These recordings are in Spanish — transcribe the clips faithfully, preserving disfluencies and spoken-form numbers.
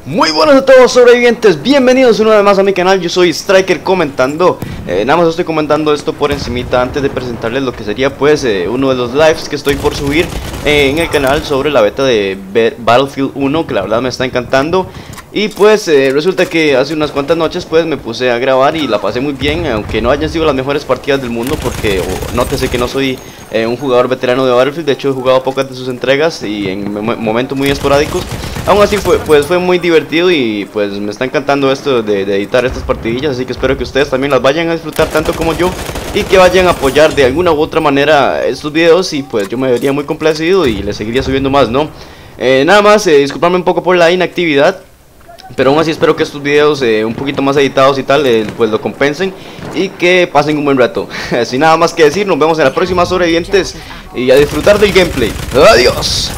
Muy buenos a todos sobrevivientes, bienvenidos una vez más a mi canal. Yo soy Striker comentando. eh, Nada más estoy comentando esto por encimita antes de presentarles lo que sería pues eh, uno de los lives que estoy por subir eh, en el canal sobre la beta de Battlefield uno, que la verdad me está encantando. Y pues eh, resulta que hace unas cuantas noches pues me puse a grabar y la pasé muy bien, aunque no hayan sido las mejores partidas del mundo, porque oh, nótese que no soy eh, un jugador veterano de Battlefield. De hecho he jugado pocas de sus entregas y en momentos muy esporádicos. Aún así fue, pues fue muy divertido y pues me está encantando esto de, de editar estas partidillas. Así que espero que ustedes también las vayan a disfrutar tanto como yo, y que vayan a apoyar de alguna u otra manera estos videos. Y pues yo me vería muy complacido y les seguiría subiendo más, ¿no? Eh, nada más, eh, disculparme un poco por la inactividad, pero aún así espero que estos videos eh, un poquito más editados y tal eh, pues lo compensen y que pasen un buen rato. Sin nada más que decir, nos vemos en la próxima, sobrevivientes, y a disfrutar del gameplay. Adiós.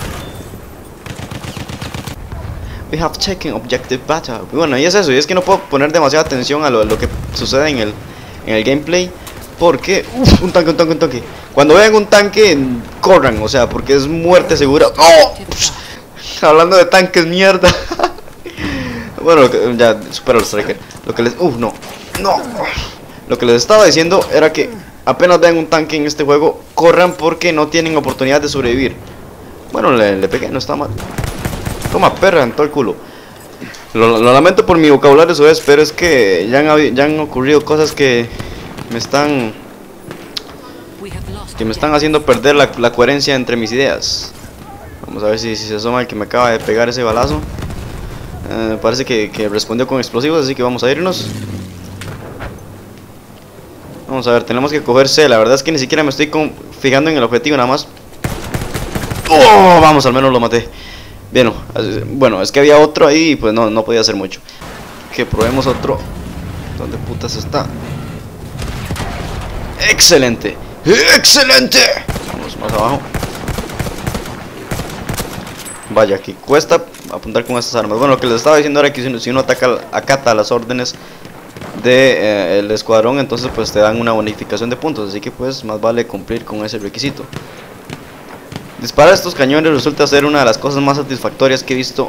We have taken objective battle. Bueno, y es eso, y es que no puedo poner demasiada atención a lo, a lo que sucede en el, en el gameplay, porque uf, un tanque, un tanque, un tanque. Cuando vean un tanque, corran, o sea, porque es muerte segura. ¡Oh! Hablando de tanques, mierda. Bueno, ya supera el Striker. Lo que les... Uf, no. No. Lo que les estaba diciendo era que apenas vean un tanque en este juego, corran, porque no tienen oportunidad de sobrevivir. Bueno, le, le pegué, no está mal. Toma, perra, en todo el culo. Lo, lo lamento por mi vocabulario, eso es, pero es que ya han, ya han ocurrido cosas que me están... Que me están haciendo perder la, la coherencia entre mis ideas. Vamos a ver si, si se asoma el que me acaba de pegar ese balazo. Uh, parece que, que respondió con explosivos, así que vamos a irnos. Vamos a ver, tenemos que coger C. La verdad es que ni siquiera me estoy con, fijando en el objetivo, nada más. Oh, vamos, al menos lo maté. Bien, bueno, es que había otro ahí y pues no, no podía hacer mucho. Que probemos otro. ¿Dónde putas está? ¡Excelente! ¡Excelente! Vamos más abajo. Vaya, que cuesta apuntar con estas armas. Bueno, lo que les estaba diciendo era que si uno ataca, acata las órdenes del de, eh, escuadrón, entonces pues te dan una bonificación de puntos. Así que pues más vale cumplir con ese requisito. Disparar estos cañones resulta ser una de las cosas más satisfactorias que he visto.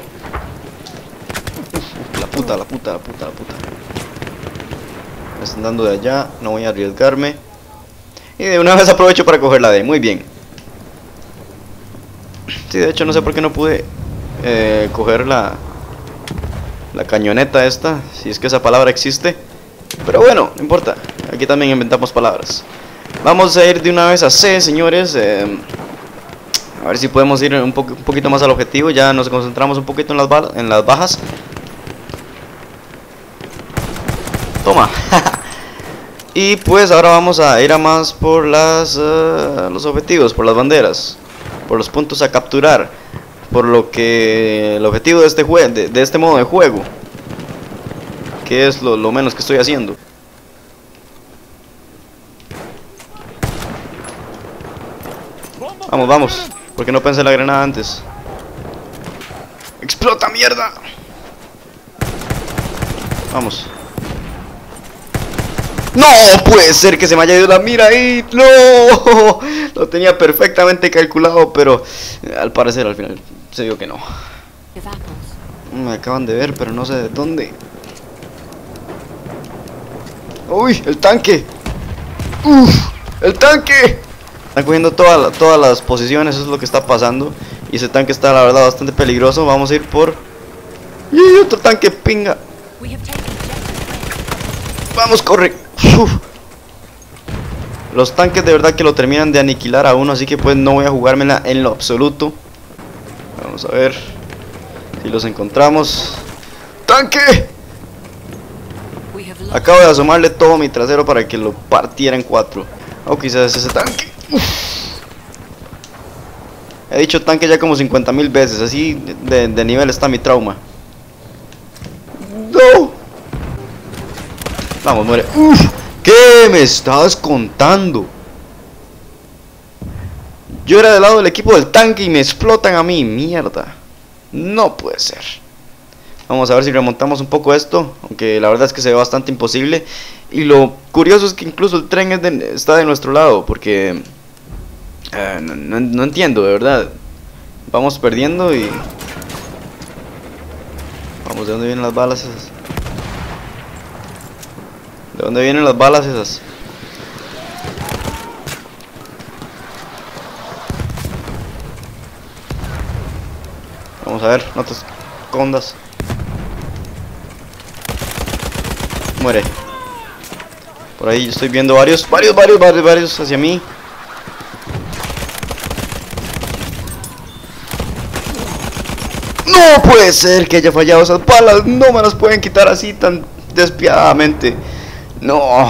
Uf, la puta, la puta, la puta, la puta. Me están dando de allá, no voy a arriesgarme. Y de una vez aprovecho para coger la D, muy bien. Sí, de hecho no sé por qué no pude eh, coger la, la cañoneta esta, si es que esa palabra existe. Pero bueno, no importa, aquí también inventamos palabras. Vamos a ir de una vez a C, señores. eh, A ver si podemos ir un, po un poquito más al objetivo. Ya nos concentramos un poquito en las, en las bajas. Toma. Y pues ahora vamos a ir a más por las uh, los objetivos, por las banderas, por los puntos a capturar, por lo que el objetivo de este jue de, de este modo de juego, que es lo, lo menos que estoy haciendo. Vamos, vamos. Porque no pensé la granada antes. ¡Explota, mierda! Vamos. ¡No puede ser que se me haya ido la mira ahí! ¡No! Lo tenía perfectamente calculado, pero al parecer al final se vio que no. Me acaban de ver, pero no sé de dónde. ¡Uy! ¡El tanque! ¡Uf! ¡El tanque! Están cogiendo toda, todas las posiciones, eso es lo que está pasando. Y ese tanque está, la verdad, bastante peligroso. Vamos a ir por... ¡Y otro tanque, pinga! ¡Vamos, corre! Uf. Los tanques de verdad que lo terminan de aniquilar a uno, así que pues no voy a jugármela en lo absoluto. Vamos a ver si los encontramos. ¡Tanque! Acabo de asomarle todo mi trasero para que lo partiera en cuatro. O quizás ese tanque. Uf. He dicho tanque ya como cincuenta mil veces. Así de, de nivel está mi trauma. No. Vamos, muere. Uf. ¿Qué me estás contando? Yo era del lado del equipo del tanque y me explotan a mí. Mierda. No puede ser. Vamos a ver si remontamos un poco esto, aunque la verdad es que se ve bastante imposible. Y lo curioso es que incluso el tren es de, está de nuestro lado, porque eh, no, no, no entiendo, de verdad. Vamos perdiendo y Vamos, ¿de dónde vienen las balas esas? ¿De dónde vienen las balas esas? Vamos a ver, no te escondas. Muere. Por ahí estoy viendo varios, varios, varios, varios, varios hacia mí. No puede ser que haya fallado esas balas. No me las pueden quitar así tan despiadadamente. No.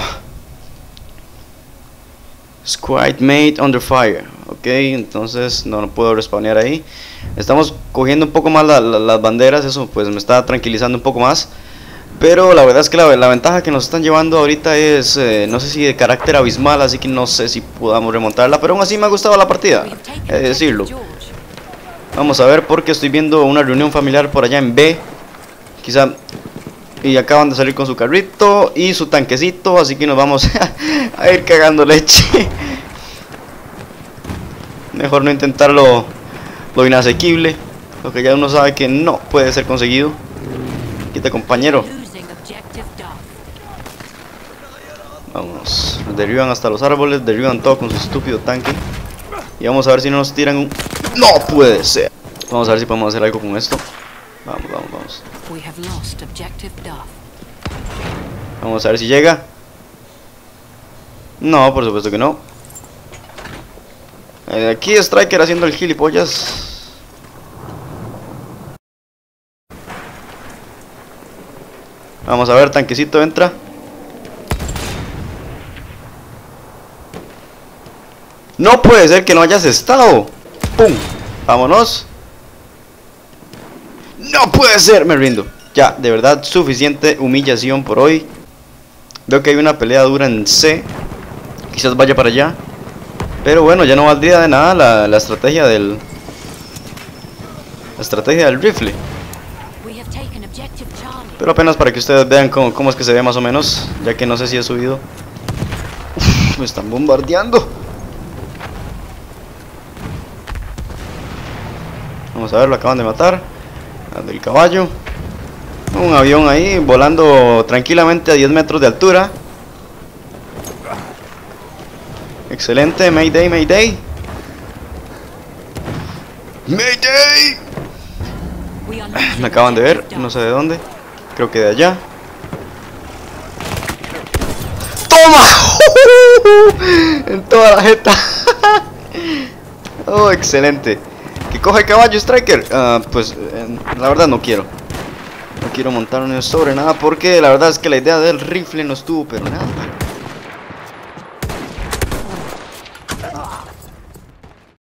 Squad mate under fire. Ok, entonces no, no puedo respawnear ahí. Estamos cogiendo un poco más la, la, las banderas. Eso pues me está tranquilizando un poco más. Pero la verdad es que la, la ventaja que nos están llevando ahorita es, eh, no sé si de carácter abismal, así que no sé si podamos remontarla. Pero aún así me ha gustado la partida, he de decirlo. Vamos a ver porque estoy viendo una reunión familiar por allá en B. Quizá. Y acaban de salir con su carrito y su tanquecito, así que nos vamos a ir cagando leche. Mejor no intentar lo, lo inasequible, lo que ya uno sabe que no puede ser conseguido. Quita, compañero. Vamos, nos derriban hasta los árboles, derriban todo con su estúpido tanque. Y vamos a ver si no nos tiran un... ¡No puede ser! Vamos a ver si podemos hacer algo con esto. Vamos, vamos, vamos. Vamos a ver si llega. No, por supuesto que no. eh, Aquí Striker haciendo el gilipollas. Vamos a ver, tanquecito entra. No puede ser que no hayas estado. ¡Pum! Vámonos. No puede ser, me rindo. Ya, de verdad, suficiente humillación por hoy. Veo que hay una pelea dura en C. Quizás vaya para allá. Pero bueno, ya no valdría de nada la, la estrategia del... La estrategia del rifle. Pero apenas para que ustedes vean cómo, cómo es que se ve más o menos. Ya que no sé si he subido. Uf, me están bombardeando. Vamos a ver, lo acaban de matar. Al del caballo. Un avión ahí volando tranquilamente a diez metros de altura. Excelente, Mayday, Mayday. Mayday. Me acaban de ver, no sé de dónde. Creo que de allá. ¡Toma! En toda la jeta. Oh, excelente. Que coja el caballo, Striker. Uh, pues eh, la verdad no quiero. No quiero montarme sobre nada porque la verdad es que la idea del rifle no estuvo pero nada